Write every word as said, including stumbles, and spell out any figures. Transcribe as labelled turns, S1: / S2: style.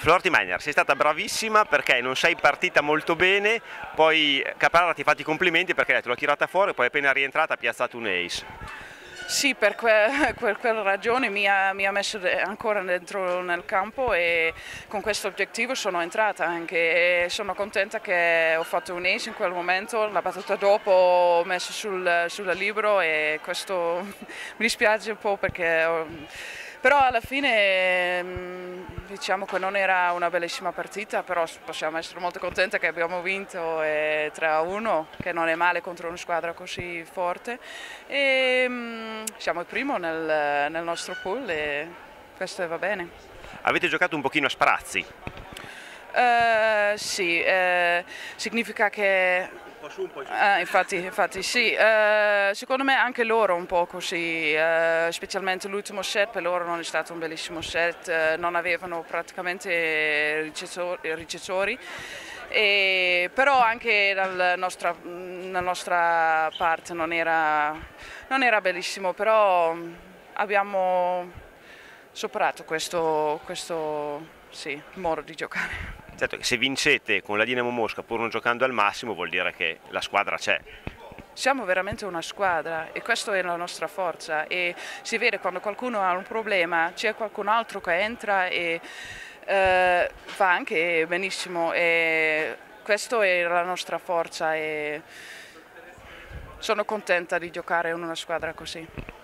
S1: Florty Miner, sei stata bravissima perché non sei partita molto bene, poi Caprara ti ha fatto i complimenti perché hai detto l'ho tirata fuori, poi appena rientrata ha piazzato un ace.
S2: Sì, per que per quella ragione mi ha, mi ha messo ancora dentro nel campo e con questo obiettivo sono entrata anche e sono contenta che ho fatto un ace in quel momento, la battuta dopo ho messo sul, sul libro e questo mi dispiace un po' perché ho, però alla fine diciamo che non era una bellissima partita, però possiamo essere molto contenti che abbiamo vinto tre a uno, che non è male contro una squadra così forte. E, siamo il primo nel, nel nostro pool e questo va bene.
S1: Avete giocato un pochino a sprazzi?
S2: Uh, sì, uh, significa che...
S1: Un po' su, un po' giù.
S2: Uh, infatti, infatti sì, uh, secondo me anche loro un po' così, uh, specialmente l'ultimo set per loro non è stato un bellissimo set, uh, non avevano praticamente ricettori, ricettori. E, però anche dalla nostra, nella nostra parte non era, non era bellissimo, però abbiamo superato questo, questo sì, modo di giocare.
S1: Certo che se vincete con la Dinamo Mosca pur non giocando al massimo vuol dire che la squadra c'è.
S2: Siamo veramente una squadra e questa è la nostra forza e si vede quando qualcuno ha un problema, c'è qualcun altro che entra e eh, va anche benissimo e questa è la nostra forza e sono contenta di giocare in una squadra così.